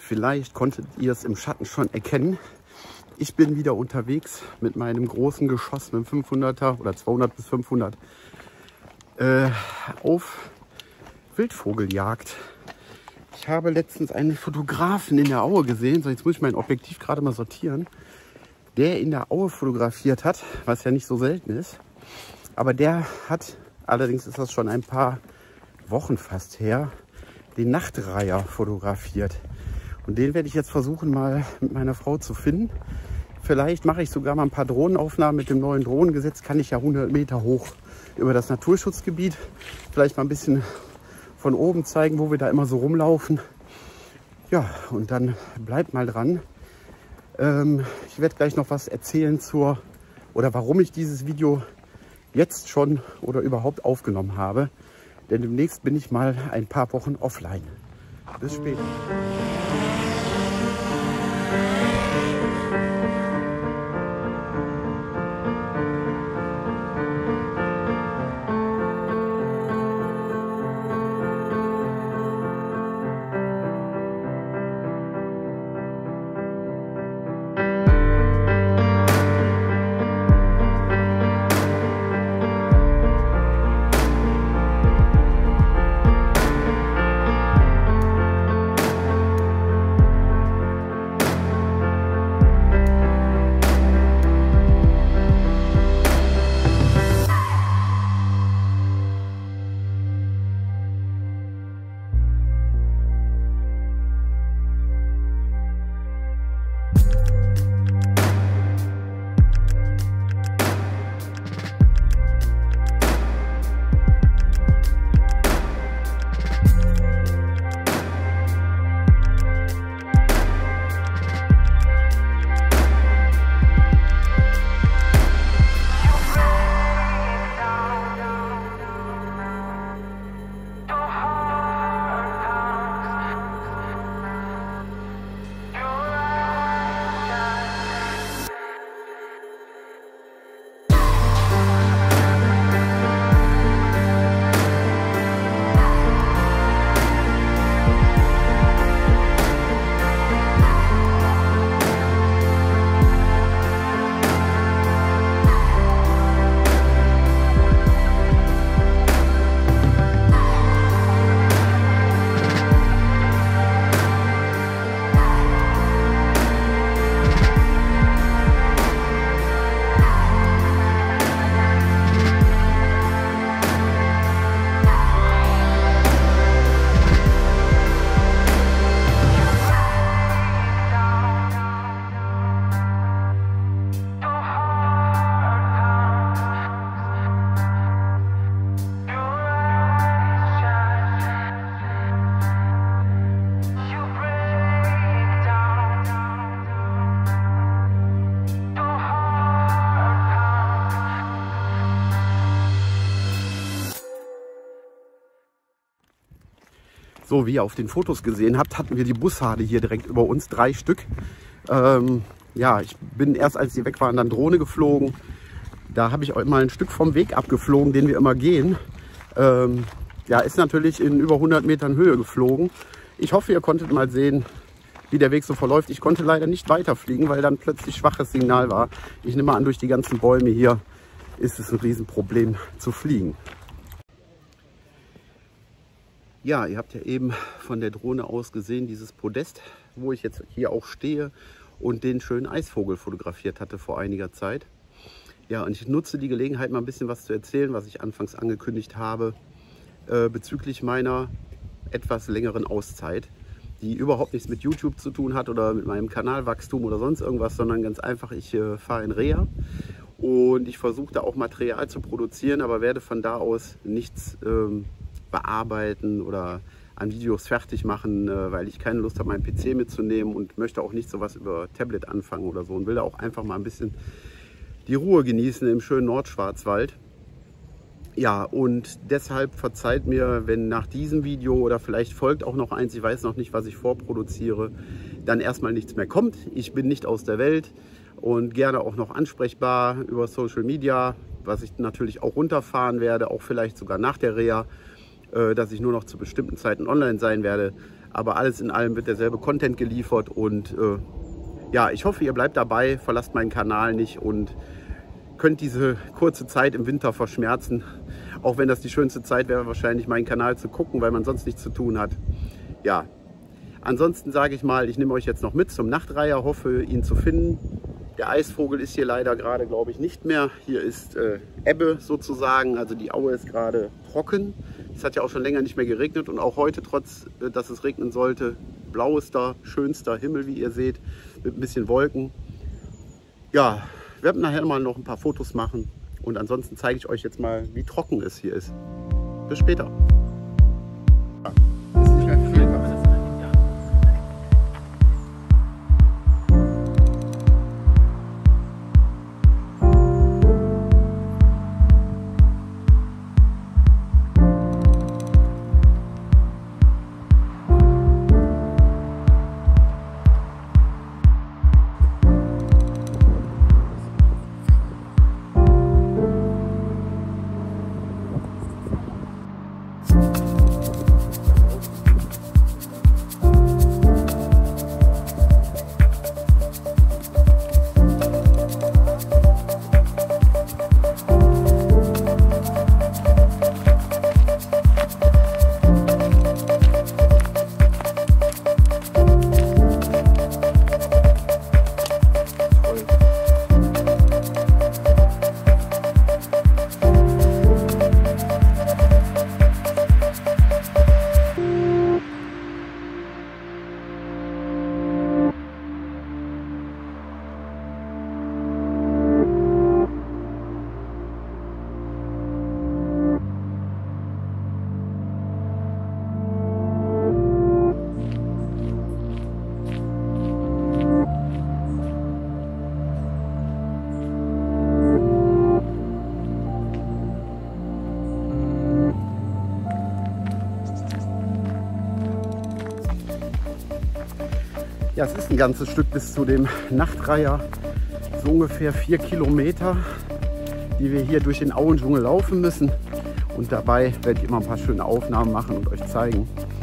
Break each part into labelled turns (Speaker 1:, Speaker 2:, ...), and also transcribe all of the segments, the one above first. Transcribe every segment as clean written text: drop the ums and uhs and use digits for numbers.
Speaker 1: Vielleicht konntet ihr es im Schatten schon erkennen. Ich bin wieder unterwegs mit meinem großen Geschoss mit dem 500er oder 200 bis 500 auf Wildvogeljagd. Ich habe letztens einen Fotografen in der Aue gesehen, so jetzt muss ich mein Objektiv gerade mal sortieren, der in der Aue fotografiert hat, was ja nicht so selten ist. Aber der hat, allerdings ist das schon ein paar Wochen fast her, den Nachtreiher fotografiert. Und den werde ich jetzt versuchen, mal mit meiner Frau zu finden. Vielleicht mache ich sogar mal ein paar Drohnenaufnahmen. Mit dem neuen Drohnengesetz kann ich ja 100 Meter hoch über das Naturschutzgebiet vielleicht mal ein bisschen von oben zeigen, wo wir da immer so rumlaufen. Ja, und dann bleibt mal dran. Ich werde gleich noch was erzählen warum ich dieses Video jetzt schon oder überhaupt aufgenommen habe. Denn demnächst bin ich mal ein paar Wochen offline. Bis später. So, wie ihr auf den Fotos gesehen habt, hatten wir die Bussarde hier direkt über uns, 3 Stück. Ja, ich bin erst, als die weg waren, dann Drohne geflogen. Da habe ich auch mal ein Stück vom Weg abgeflogen, den wir immer gehen. Ja, ist natürlich in über 100 Metern Höhe geflogen. Ich hoffe, ihr konntet mal sehen, wie der Weg so verläuft. Ich konnte leider nicht weiterfliegen, weil dann plötzlich schwaches Signal war. Ich nehme an, durch die ganzen Bäume hier ist es ein Riesenproblem zu fliegen. Ja, ihr habt ja eben von der Drohne aus gesehen, dieses Podest, wo ich jetzt hier auch stehe und den schönen Eisvogel fotografiert hatte vor einiger Zeit. Ja, und ich nutze die Gelegenheit, mal ein bisschen was zu erzählen, was ich anfangs angekündigt habe, bezüglich meiner etwas längeren Auszeit, die überhaupt nichts mit YouTube zu tun hat oder mit meinem Kanalwachstum oder sonst irgendwas, sondern ganz einfach, ich fahre in Reha und ich versuche da auch Material zu produzieren, aber werde von da aus nichts bearbeiten oder an Videos fertig machen, weil ich keine Lust habe, meinen PC mitzunehmen und möchte auch nicht sowas über Tablet anfangen oder so und will da auch einfach mal ein bisschen die Ruhe genießen im schönen Nordschwarzwald. Ja, und deshalb verzeiht mir, wenn nach diesem Video oder vielleicht folgt auch noch eins, ich weiß noch nicht, was ich vorproduziere, dann erstmal nichts mehr kommt. Ich bin nicht aus der Welt und gerne auch noch ansprechbar über Social Media, was ich natürlich auch runterfahren werde, auch vielleicht sogar nach der Reha, dass ich nur noch zu bestimmten Zeiten online sein werde. Aber alles in allem wird derselbe Content geliefert und ja, ich hoffe, ihr bleibt dabei, verlasst meinen Kanal nicht und könnt diese kurze Zeit im Winter verschmerzen. Auch wenn das die schönste Zeit wäre, wahrscheinlich meinen Kanal zu gucken, weil man sonst nichts zu tun hat. Ja, ansonsten sage ich mal, ich nehme euch jetzt noch mit zum Nachtreiher, hoffe ihn zu finden. Der Eisvogel ist hier leider gerade, glaube ich, nicht mehr. Hier ist Ebbe sozusagen, also die Aue ist gerade trocken. Es hat ja auch schon länger nicht mehr geregnet und auch heute, trotz dass es regnen sollte, blauester, schönster Himmel, wie ihr seht, mit ein bisschen Wolken. Ja, wir werden nachher mal noch ein paar Fotos machen und ansonsten zeige ich euch jetzt mal, wie trocken es hier ist. Bis später. Ist nicht mehr viel. Ja, es ist ein ganzes Stück bis zu dem Nachtreiher, so ungefähr 4 Kilometer, die wir hier durch den Auendschungel laufen müssen. Und dabei werde ich immer ein paar schöne Aufnahmen machen und euch zeigen.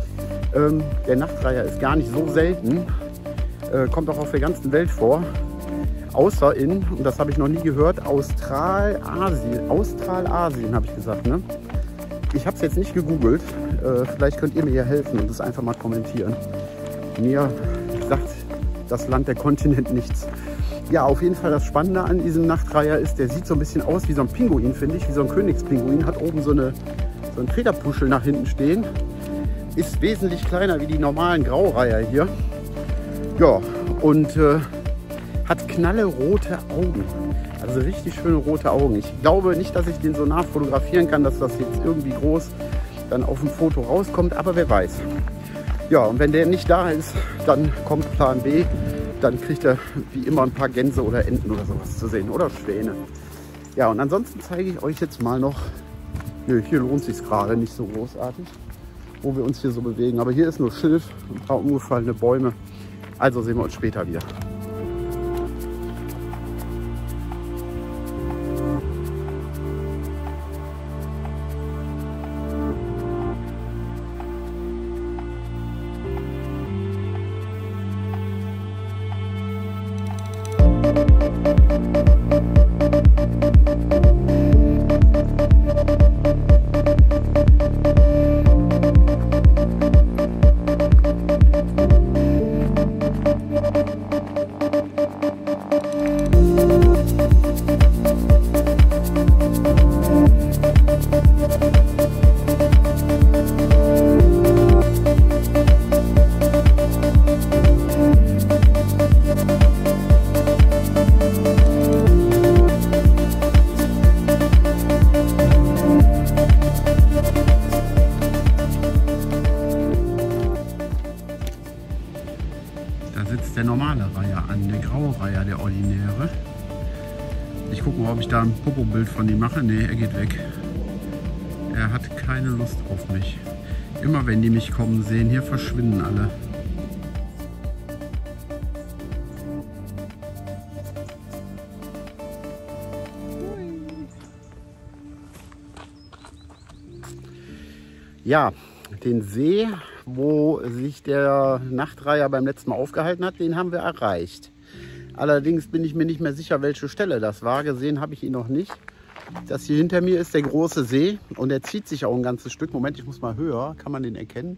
Speaker 1: Der Nachtreiher ist gar nicht so selten, kommt auch auf der ganzen Welt vor, außer in, und das habe ich noch nie gehört, Australasien. Australasien habe ich gesagt, ne? Ich habe es jetzt nicht gegoogelt, vielleicht könnt ihr mir hier helfen und das einfach mal kommentieren. Mir sagt das Land, der Kontinent nichts. Ja, auf jeden Fall das Spannende an diesem Nachtreiher ist, der sieht so ein bisschen aus wie so ein Pinguin, finde ich, wie so ein Königspinguin, hat oben so ein Federpuschel nach hinten stehen, ist wesentlich kleiner wie die normalen Graureiher hier. Ja, und hat knallerote Augen, also richtig schöne rote Augen. Ich glaube nicht, dass ich den so nachfotografieren kann, dass das jetzt irgendwie groß dann auf dem Foto rauskommt, aber wer weiß. Ja, und wenn der nicht da ist, dann kommt Plan B. Dann kriegt er wie immer ein paar Gänse oder Enten oder sowas zu sehen oder Schwäne. Ja, und ansonsten zeige ich euch jetzt mal noch, hier lohnt sich gerade nicht so großartig, wo wir uns hier so bewegen. Aber hier ist nur Schilf, ein paar umgefallene Bäume. Also sehen wir uns später wieder. Der normale Reiher an, der graue Reiher, der ordinäre. Ich gucke mal, ob ich da ein Popo-Bild von ihm mache. Ne, er geht weg. Er hat keine Lust auf mich. Immer wenn die mich kommen sehen, hier verschwinden alle. Ja, den See wo sich der Nachtreiher beim letzten Mal aufgehalten hat, den haben wir erreicht. Allerdings bin ich mir nicht mehr sicher, welche Stelle das war. Gesehen habe ich ihn noch nicht. Das hier hinter mir ist der große See und der zieht sich auch ein ganzes Stück. Moment, ich muss mal höher. Kann man den erkennen?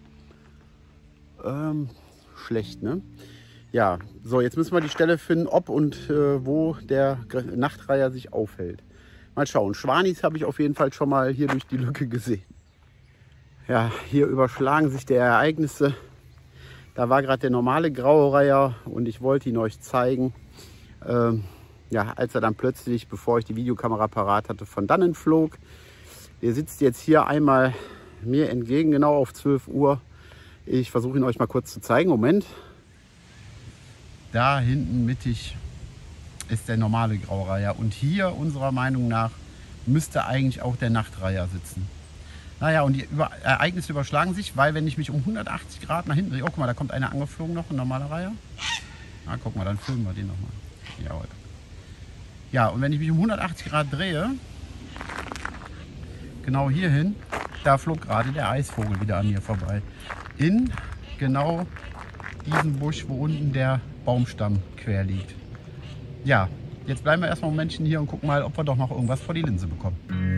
Speaker 1: Schlecht, ne? Ja, so, jetzt müssen wir die Stelle finden, ob und wo der Nachtreiher sich aufhält. Mal schauen. Schwanis habe ich auf jeden Fall schon mal hier durch die Lücke gesehen. Ja, hier überschlagen sich die Ereignisse. Da war gerade der normale graue Reiher und ich wollte ihn euch zeigen. Ja, als er dann plötzlich, bevor ich die Videokamera parat hatte, von dannen flog. Der sitzt jetzt hier einmal mir entgegen, genau auf 12 Uhr. Ich versuche ihn euch mal kurz zu zeigen. Moment. Da hinten mittig ist der normale Graureiher. Und hier, unserer Meinung nach, müsste eigentlich auch der Nachtreiher sitzen. Naja, und die Ereignisse überschlagen sich, weil wenn ich mich um 180 Grad nach hinten drehe, oh, guck mal, da kommt einer angeflogen noch, ein normaler Reiher. Na, guck mal, dann filmen wir den nochmal. Jawohl. Ja, und wenn ich mich um 180 Grad drehe, genau hierhin, da flog gerade der Eisvogel wieder an mir vorbei. In genau diesen Busch, wo unten der Baumstamm quer liegt. Ja, jetzt bleiben wir erstmal ein Momentchen hier und gucken mal, ob wir doch noch irgendwas vor die Linse bekommen.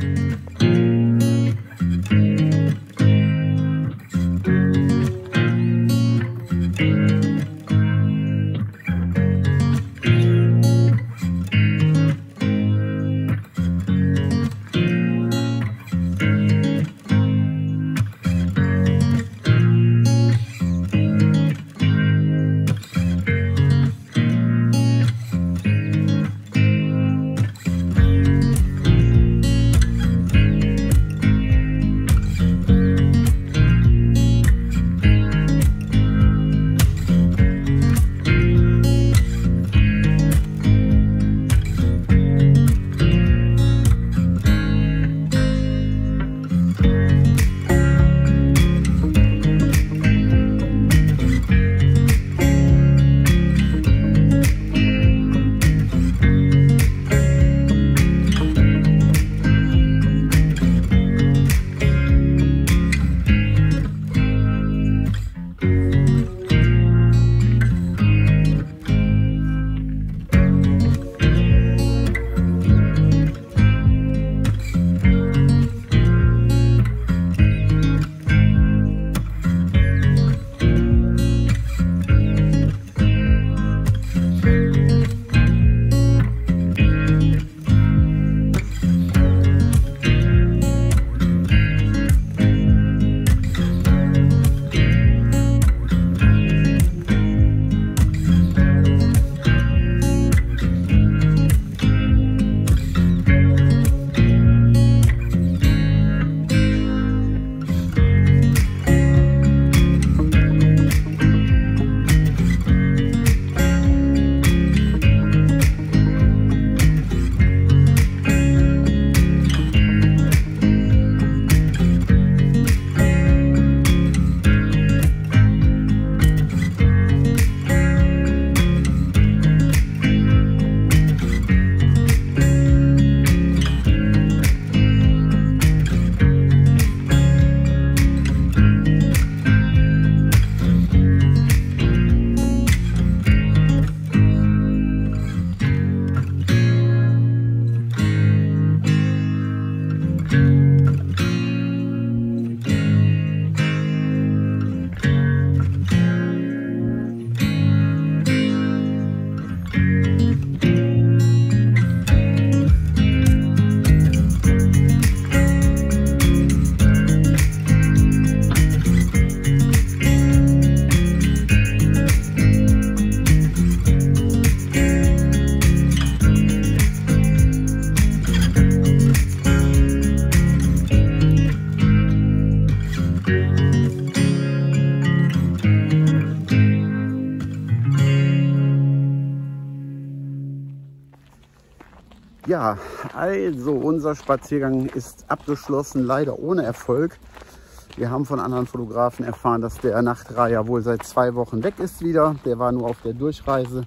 Speaker 1: Ja, also unser Spaziergang ist abgeschlossen, leider ohne Erfolg. Wir haben von anderen Fotografen erfahren, dass der Nachtreiher wohl seit 2 Wochen weg ist wieder. Der war nur auf der Durchreise.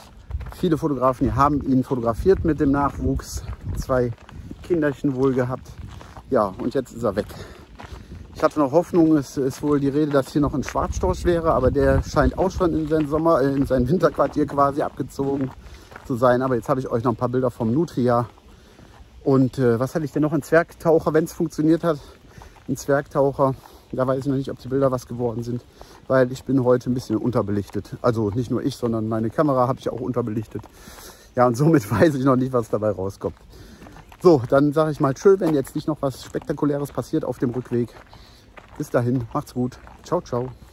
Speaker 1: Viele Fotografen haben ihn fotografiert mit dem Nachwuchs. 2 Kinderchen wohl gehabt. Ja, und jetzt ist er weg. Ich hatte noch Hoffnung, es ist wohl die Rede, dass hier noch ein Schwarzstorch wäre, aber der scheint auch schon in sein Winterquartier quasi abgezogen zu sein. Aber jetzt habe ich euch noch ein paar Bilder vom Nutria. Und was hatte ich denn noch? Ein Zwergtaucher, wenn es funktioniert hat. Ein Zwergtaucher. Da weiß ich noch nicht, ob die Bilder was geworden sind, weil ich bin heute ein bisschen unterbelichtet. Also nicht nur ich, sondern meine Kamera habe ich auch unterbelichtet. Ja, und somit weiß ich noch nicht, was dabei rauskommt. So, dann sage ich mal tschö, wenn jetzt nicht noch was Spektakuläres passiert auf dem Rückweg. Bis dahin, macht's gut. Ciao, ciao.